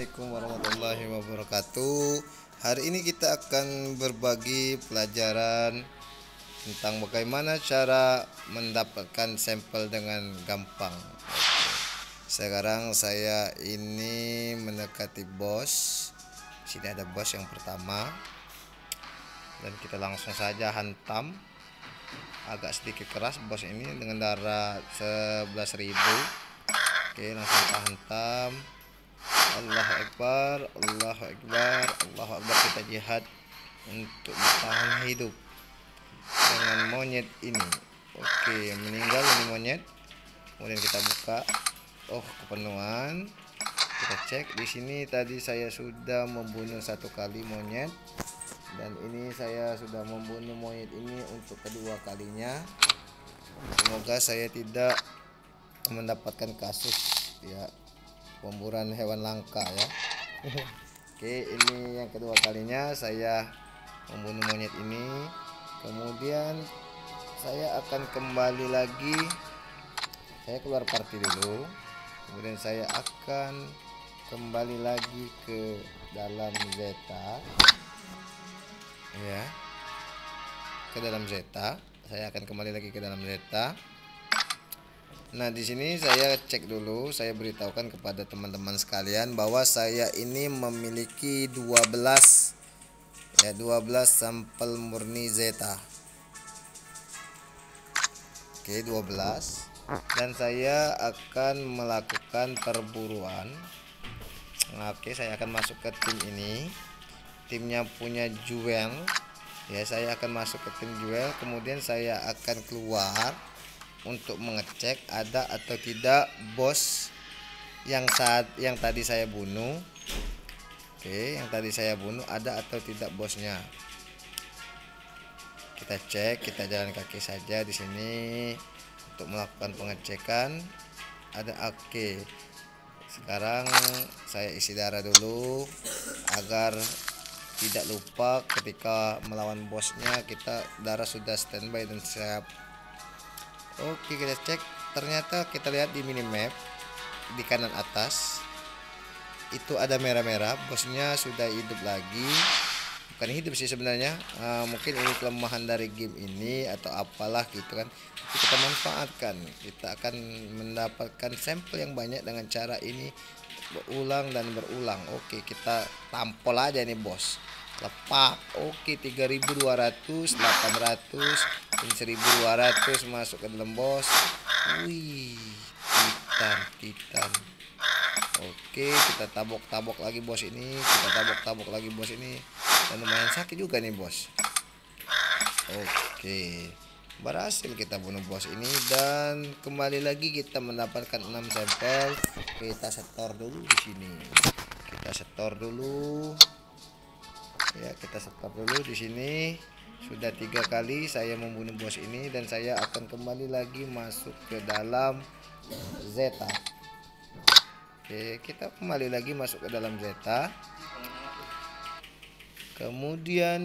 Assalamualaikum warahmatullahi wabarakatuh. Hari ini kita akan berbagi pelajaran tentang bagaimana cara mendapatkan sampel dengan gampang. Sekarang saya ini mendekati bos. Sini ada bos yang pertama. Dan kita langsung saja hantam. Agak sedikit keras bos ini dengan darah 11.000. Oke, langsung kita hantam. Allahu Akbar, Allahu Akbar, Allahu Akbar. Kita jihad untuk bertahan hidup dengan monyet ini. Oke, meninggal ini monyet. Kemudian kita buka. Oh, kepenuhan. Kita cek di sini. Tadi saya sudah membunuh 1 kali monyet, dan ini saya sudah membunuh monyet ini untuk kedua kalinya. Semoga saya tidak mendapatkan kasus ya pemburuan hewan langka ya. Oke, ini yang kedua kalinya saya membunuh monyet ini. Kemudian saya akan kembali lagi. Saya keluar party dulu. Kemudian saya akan kembali lagi ke dalam Zeta. Ya. Ke dalam Zeta. Saya akan kembali lagi ke dalam Zeta. Nah, di sini saya cek dulu, saya beritahukan kepada teman-teman sekalian bahwa saya ini memiliki 12 sampel murni Zeta. Oke, 12. Dan saya akan melakukan perburuan. Nah, oke, saya akan masuk ke tim ini. Timnya punya Jewel. Ya, saya akan masuk ke tim Jewel, kemudian saya akan keluar untuk mengecek ada atau tidak bos yang tadi saya bunuh. Oke, yang tadi saya bunuh ada atau tidak bosnya. Kita cek, kita jalan kaki saja di sini untuk melakukan pengecekan. Ada. Oke. Sekarang saya isi darah dulu agar tidak lupa ketika melawan bosnya kita darah sudah standby dan siap. Oke, kita cek. Ternyata kita lihat di minimap di kanan atas itu ada merah-merah, bosnya sudah hidup lagi. Bukan hidup sih sebenarnya, mungkin ini kelemahan dari game ini atau apalah gitu kan. Tapi kita manfaatkan, kita akan mendapatkan sampel yang banyak dengan cara ini, berulang dan berulang. Oke, kita tampol aja nih bos. Lepak. Oke, 3.200, 800, 1.200 masuk ke dalam bos. Wih, titan. Oke, kita tabok lagi bos ini, dan lumayan sakit juga nih bos. Oke, berhasil kita bunuh bos ini dan kembali lagi kita mendapatkan 6 sampel. Kita setor dulu di sini. Kita setor dulu di sini. Sudah 3 kali saya membunuh bos ini dan saya akan kembali lagi masuk ke dalam Zeta. Oke, kita kembali lagi masuk ke dalam Zeta. Kemudian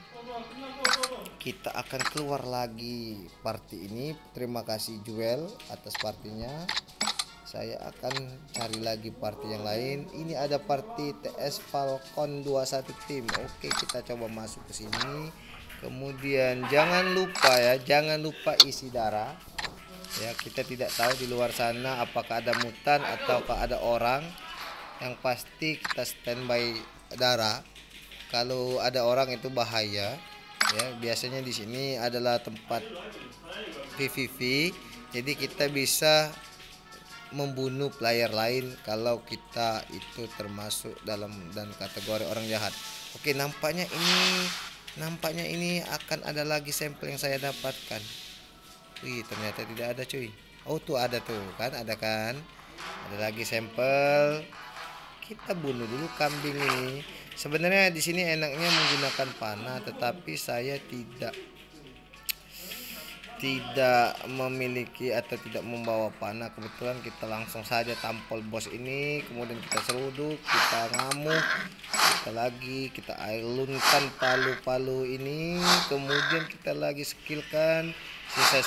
kita akan keluar lagi party ini. Terima kasih Jewel atas partinya. Saya akan cari lagi party yang lain. Ini ada party TS Falcon 21 tim. Oke, kita coba masuk ke sini. Kemudian jangan lupa isi darah. Ya, kita tidak tahu di luar sana apakah ada mutan ataukah ada orang. Yang pasti kita standby darah. Kalau ada orang itu bahaya. Ya, biasanya di sini adalah tempat PVP. Jadi kita bisa membunuh player lain kalau kita itu termasuk dalam dan kategori orang jahat. Oke, nampaknya ini akan ada lagi sampel yang saya dapatkan. Wih, ternyata tidak ada cuy. Oh, tuh ada tuh kan, ada lagi sampel. Kita bunuh dulu kambing ini. Sebenarnya di sini enaknya menggunakan panah, tetapi saya tidak memiliki atau tidak membawa panah. Kebetulan kita langsung saja tampol bos ini, kemudian kita seruduk, kita ngamuk, kita alunkan palu-palu ini, kemudian kita lagi skillkan sisa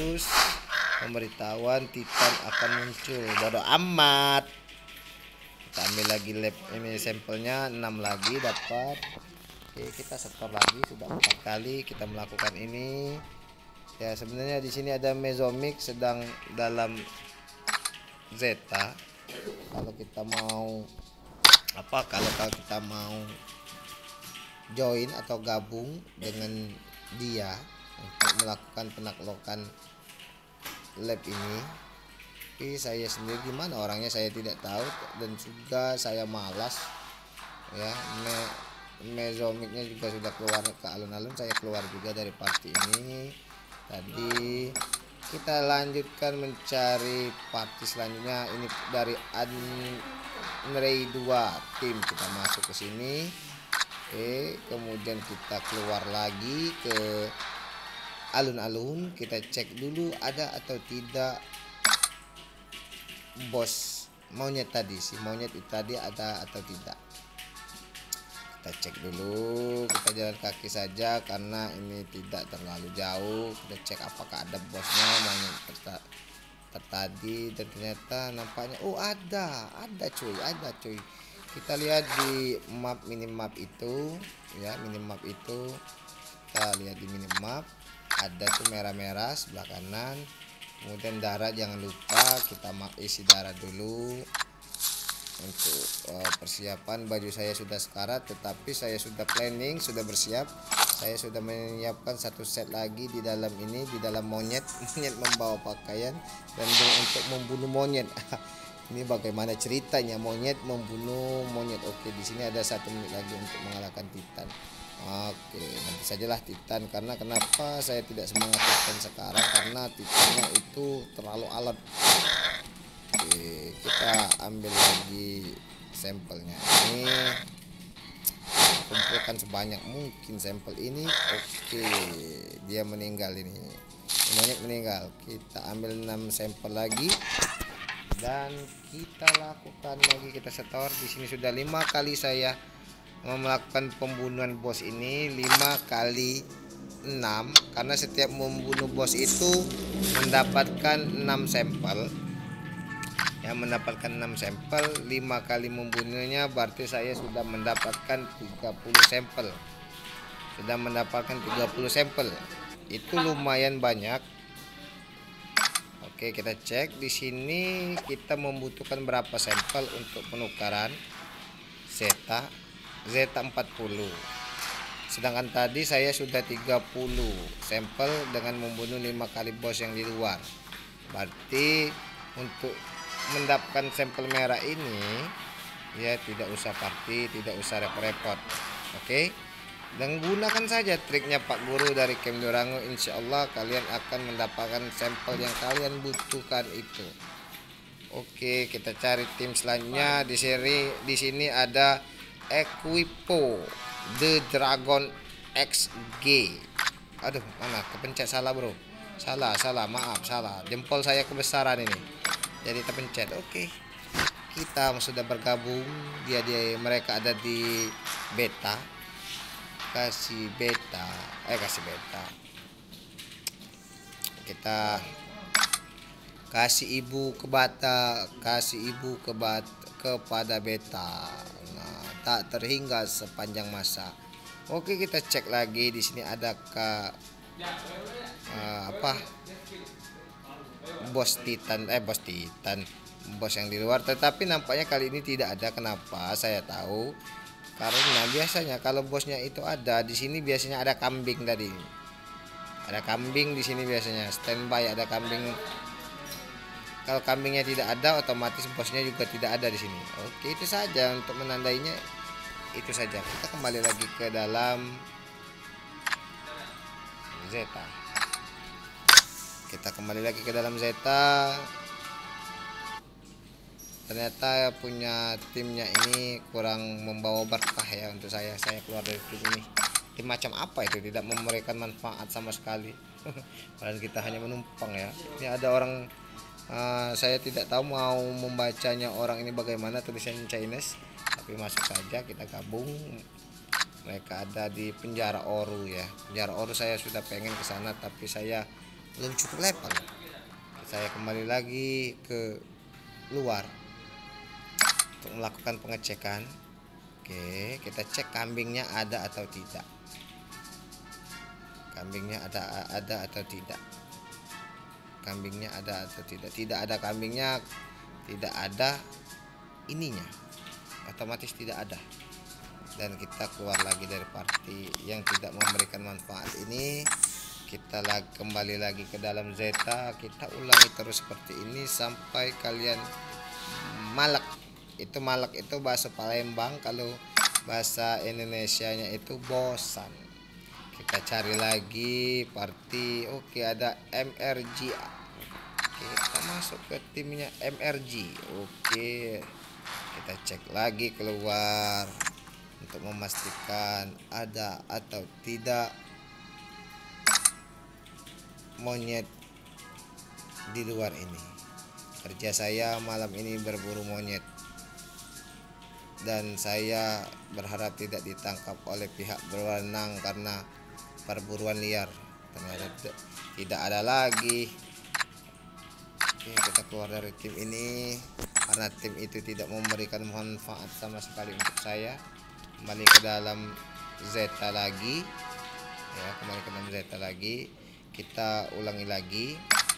pemberitahuan titan akan muncul. Bodoh amat. Kita ambil lagi lab ini sampelnya 6 lagi dapat. Oke, kita setor lagi, sudah 4 kali kita melakukan ini. Ya, sebenarnya di sini ada Mezomix sedang dalam Zeta. Kalau kita mau kalau kita mau join atau gabung dengan dia untuk melakukan penaklukan lab ini, tapi saya sendiri gimana orangnya saya tidak tahu, dan juga saya malas ya. Mezomicnya juga sudah keluar ke alun-alun, saya keluar juga dari party ini. Tadi kita lanjutkan mencari party selanjutnya, ini dari Unray 2 tim, kita masuk ke sini. Oke, kemudian kita keluar lagi ke alun-alun, kita cek dulu ada atau tidak bos monyet tadi, si monyet itu tadi ada atau tidak. Kita cek dulu, kita jalan kaki saja karena ini tidak terlalu jauh. Kita cek apakah ada bosnya monyet tadi, dan ternyata nampaknya ada cuy. Kita lihat di minimap itu ya, minimap itu kita lihat di minimap ada tuh merah-merah sebelah kanan. Kemudian darah, jangan lupa kita isi darah dulu. Untuk persiapan baju saya sudah sekarat, tetapi saya sudah planning, sudah bersiap. Saya sudah menyiapkan satu set lagi di dalam ini, di dalam monyet membawa pakaian dan untuk membunuh monyet. Ini bagaimana ceritanya monyet membunuh monyet. Oke, di sini ada 1 menit lagi untuk mengalahkan Titan. Oke, nanti sajalah Titan. Karena kenapa saya tidak semangat Titan sekarang, karena Titannya itu terlalu alot. Oke, kita ambil lagi sampelnya ini, kumpulkan sebanyak mungkin sampel ini. Oke, dia meninggal, ini monyet meninggal. Kita ambil 6 sampel lagi dan kita lakukan lagi, kita setor. Di sini sudah 5 kali saya melakukan pembunuhan bos ini, 5 kali 6, karena setiap membunuh bos itu mendapatkan 6 sampel ya, mendapatkan 6 sampel. 5 kali membunuhnya berarti saya sudah mendapatkan 30 sampel, sudah mendapatkan 30 sampel, itu lumayan banyak. Oke, kita cek di sini kita membutuhkan berapa sampel untuk penukaran Zeta 40. Sedangkan tadi saya sudah 30 sampel dengan membunuh 5 kali bos yang di luar. Berarti untuk mendapatkan sampel merah ini ya tidak usah party, tidak usah repot-repot. Oke, dan gunakan saja triknya Pak Guru dari Camp Durango, insya Allah kalian akan mendapatkan sampel yang kalian butuhkan itu. Oke, kita cari tim selanjutnya. Di sini ada Equipo The Dragon XG. Aduh, mana kepencet salah bro, salah maaf, salah, jempol saya kebesaran ini jadi terpencet. Oke, kita sudah bergabung, mereka ada di beta, kasih beta. Kita kasih ibu kepada beta. Nah, tak terhingga sepanjang masa. Oke, kita cek lagi di sini ada bos yang di luar, tetapi nampaknya kali ini tidak ada. Kenapa saya tahu? Karena biasanya kalau bosnya itu ada di sini, biasanya ada kambing tadi. Ada kambing di sini biasanya standby, ada kambing. Kalau kambingnya tidak ada, otomatis bosnya juga tidak ada di sini. Oke, itu saja untuk menandainya. Itu saja. Kita kembali lagi ke dalam Zeta. Kita kembali lagi ke dalam Zeta. Ternyata punya timnya ini kurang membawa berkah ya untuk saya. Saya keluar dari tim ini. Tim macam apa itu, tidak memberikan manfaat sama sekali. Padahal kita hanya menumpang ya. Ini ada orang, saya tidak tahu mau membacanya orang ini bagaimana tulisan Chinese, tapi masuk saja, kita gabung. Mereka ada di penjara Oru ya. Penjara Oru saya sudah pengen ke sana, tapi saya belum cukup level. Saya kembali lagi ke luar. untuk melakukan pengecekan. Oke, kita cek kambingnya ada atau tidak. Kambingnya ada atau tidak. Kambingnya ada atau tidak. Tidak ada kambingnya, tidak ada ininya. Otomatis tidak ada. Dan kita keluar lagi dari party yang tidak memberikan manfaat ini. Kita kembali lagi ke dalam Zeta. Kita ulangi terus seperti ini sampai kalian malek. Itu malek itu bahasa Palembang, kalau bahasa Indonesianya itu bosan. Kita cari lagi party. Oke, ada MRG. Kita masuk ke timnya MRG. Oke, kita cek lagi keluar untuk memastikan ada atau tidak monyet di luar ini. Kerja saya malam ini berburu monyet, dan saya berharap tidak ditangkap oleh pihak berwenang karena perburuan liar. Ternyata tidak ada lagi. Oke, kita keluar dari tim ini karena tim itu tidak memberikan manfaat sama sekali untuk saya. Kembali ke dalam Zeta lagi ya, kembali ke dalam Zeta lagi. Kita ulangi lagi.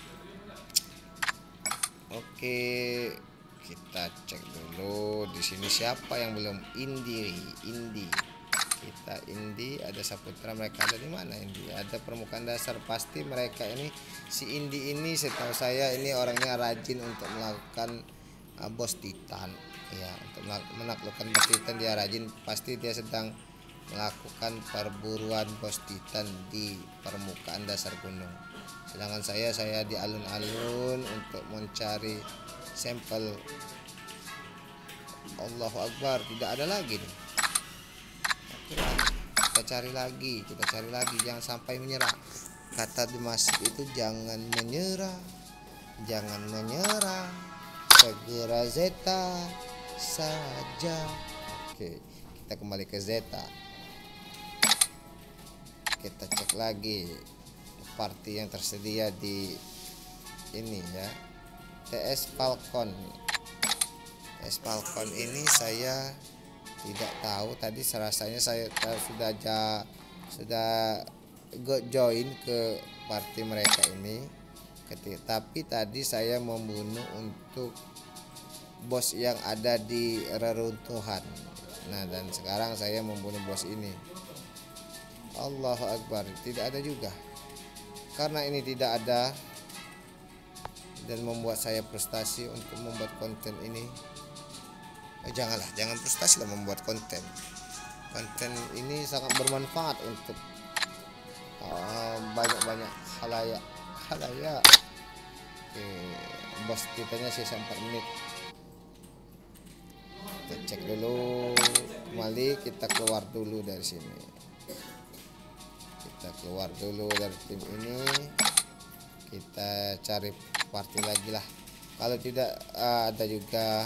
Oke, kita cek dulu di sini siapa yang belum Indi. Kita Indi, ada Saputra, mereka ada di mana Indi? Ada permukaan dasar, pasti mereka ini. Si Indi ini setahu saya ini orangnya rajin untuk melakukan bos Titan ya, untuk menaklukkan bos Titan dia rajin, pasti dia sedang melakukan perburuan bos Titan di permukaan dasar gunung. Sedangkan saya di alun-alun untuk mencari sampel. Allahu Akbar, tidak ada lagi nih. Kita cari lagi, jangan sampai menyerah. Kata di masjid itu jangan menyerah, segera Zeta saja. Oke, kita kembali ke Zeta. Kita cek lagi party yang tersedia di ini ya, TS Falcon. TS Falcon ini saya tidak tahu, tadi rasanya saya sudah join ke party mereka ini, tapi tadi saya membunuh untuk bos yang ada di reruntuhan. Nah, dan sekarang saya membunuh bos ini. Allahu Akbar, tidak ada juga. Karena ini tidak ada dan membuat saya frustasi untuk membuat konten ini. Jangan frustasi lah membuat konten. Konten ini sangat bermanfaat untuk banyak halayak. Oke, bos kitanya sisa 4 menit. Kita cek dulu, kembali kita keluar dulu dari sini. Kita keluar dulu dari tim ini, kita cari party lagi lah. Kalau tidak ada juga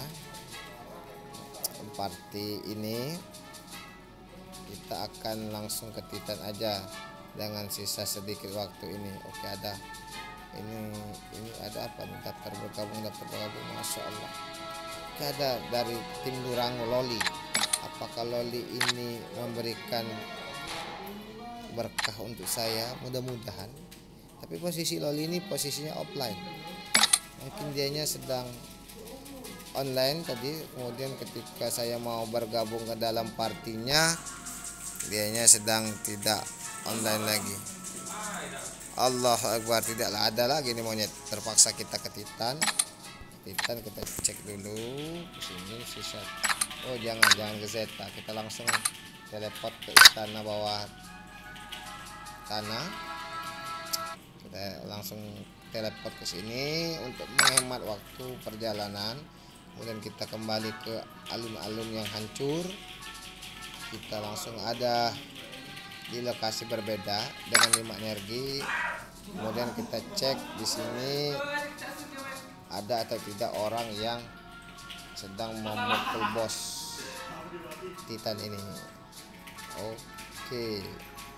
party ini, kita akan langsung ke Titan aja dengan sisa sedikit waktu ini. Oke, ada ini ada apa nih, daftar bergabung, Masya Allah. Oke, ada dari tim Durango Loli. Apakah Loli ini memberikan berkah untuk saya? Mudah-mudahan. Tapi posisi Loli ini posisinya offline, mungkin dianya sedang online tadi. Kemudian ketika saya mau bergabung ke dalam partinya, dianya sedang tidak online lagi. Allahu Akbar, tidaklah ada lagi nih monyet. Terpaksa kita ke Titan. Kita cek dulu ke sini sisa. Oh, jangan ke Zeta, kita langsung teleport ke istana bawah tanah. Kita langsung teleport ke sini untuk menghemat waktu perjalanan. Kemudian kita kembali ke alun-alun yang hancur. Kita langsung ada di lokasi berbeda dengan 5 energi. Kemudian kita cek di sini ada atau tidak orang yang sedang memukul bos Titan ini. Oke,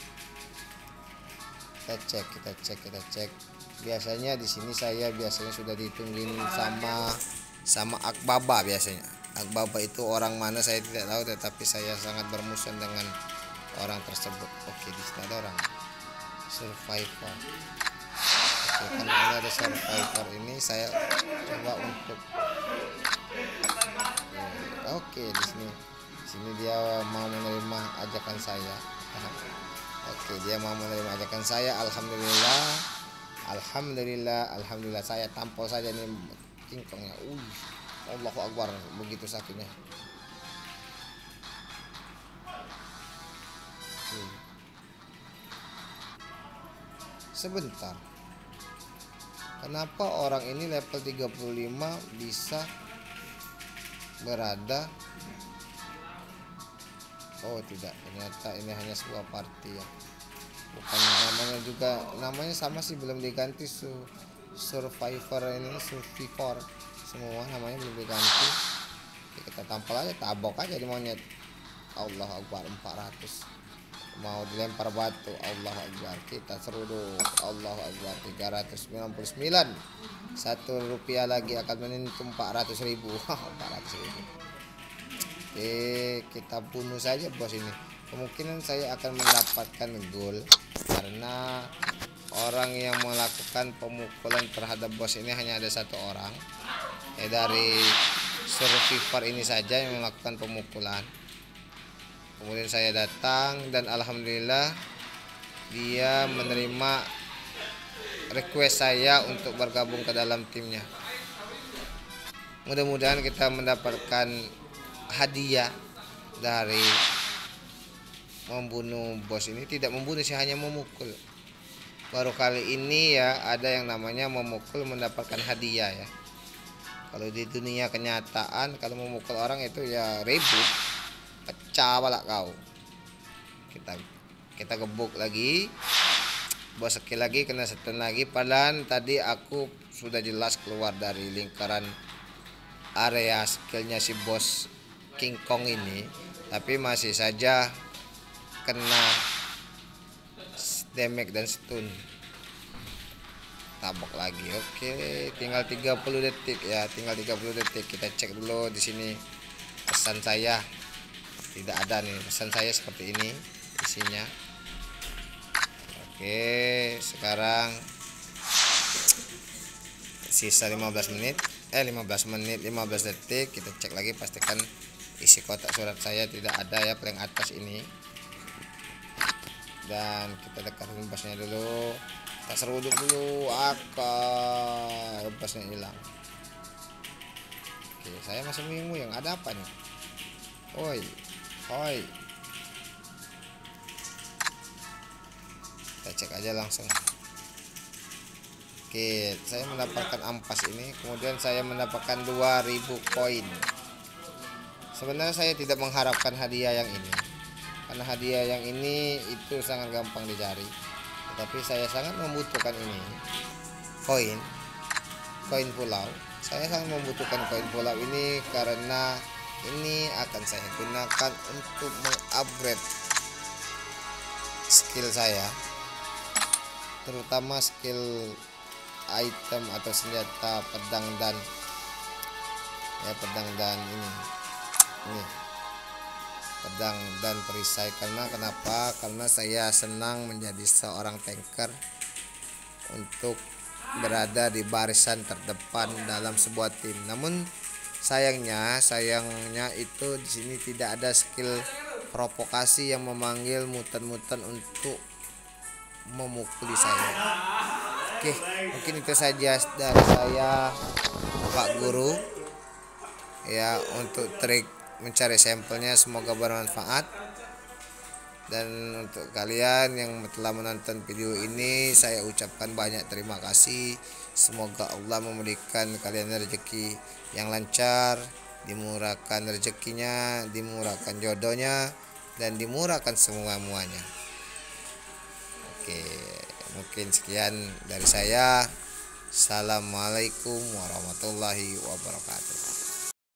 kita cek. Biasanya di sini saya biasanya sudah ditungguin sama Akbaba biasanya. Akbaba itu orang mana saya tidak tahu, tetapi saya sangat bermusuhan dengan orang tersebut. Oke, di sini ada orang survivor. Oke, karena ini ada survivor ini saya coba untuk oke, di sini dia mau menerima ajakan saya. Oke, dia mau menerima ajakan saya. Alhamdulillah saya tampol saja nih kingkongnya. Allahu Akbar, begitu sakitnya. Sebentar. Kenapa orang ini level 35 bisa berada? Oh tidak, ternyata ini hanya sebuah party ya. Bukan namanya sama sih, belum diganti. Survivor ini survivor semua namanya belum diganti. Kita tampil aja, tabok aja di monyet. Allahu Akbar, 400. Mau dilempar batu, Allahu Akbar. Kita seruduk, Allahu Akbar. 399. Rp1 lagi akan menyentuh 400.000. 400.000. Oke, kita bunuh saja bos ini. Kemungkinan saya akan mendapatkan gol karena orang yang melakukan pemukulan terhadap bos ini hanya ada satu orang. Dari survivor ini saja yang melakukan pemukulan. Kemudian saya datang dan alhamdulillah dia menerima request saya untuk bergabung ke dalam timnya. Mudah-mudahan kita mendapatkan hadiah dari membunuh bos ini. Tidak membunuh sih, hanya memukul. Baru kali ini ya ada yang namanya memukul mendapatkan hadiah ya. Kalau di dunia kenyataan kalau memukul orang itu ya ribut, pecah balak kau. Kita gebuk lagi, bos skill lagi, kena stun lagi. Padahal tadi aku sudah jelas keluar dari lingkaran area skillnya si bos King Kong ini, tapi masih saja kena damage dan stun. Tabok lagi. Oke, tinggal 30 detik ya, tinggal 30 detik. Kita cek dulu di sini pesan saya. Tidak ada nih pesan saya, seperti ini isinya. Oke, sekarang sisa 15 menit 15 detik. Kita cek lagi, pastikan isi kotak surat saya tidak ada ya, paling atas ini. Dan kita dekatin bosnya dulu, kita seruduk dulu, bosnya hilang. Oke, saya masih bingung yang ada apa nih. Oi. Kita cek aja langsung. Oke, saya mendapatkan ampas ini, kemudian saya mendapatkan 2000 koin. Sebenarnya saya tidak mengharapkan hadiah yang ini, karena hadiah yang ini itu sangat gampang dicari. Tetapi saya sangat membutuhkan ini, koin pulau. Saya sangat membutuhkan koin pulau ini karena ini akan saya gunakan untuk mengupgrade skill saya, terutama skill item atau senjata pedang dan ini pedang dan perisai. Kenapa? Karena saya senang menjadi seorang tanker untuk berada di barisan terdepan dalam sebuah tim. Namun sayangnya itu di sini tidak ada skill provokasi yang memanggil mutan-mutan untuk memukuli saya. Oke, mungkin itu saja dari saya, Pak Guru ya, untuk trik mencari sampelnya. Semoga bermanfaat. Dan untuk kalian yang telah menonton video ini, saya ucapkan banyak terima kasih. Semoga Allah memberikan kalian rezeki yang lancar, dimurahkan rezekinya, dimurahkan jodohnya, dan dimurahkan semua-muanya. Oke, mungkin sekian dari saya. Assalamualaikum warahmatullahi wabarakatuh.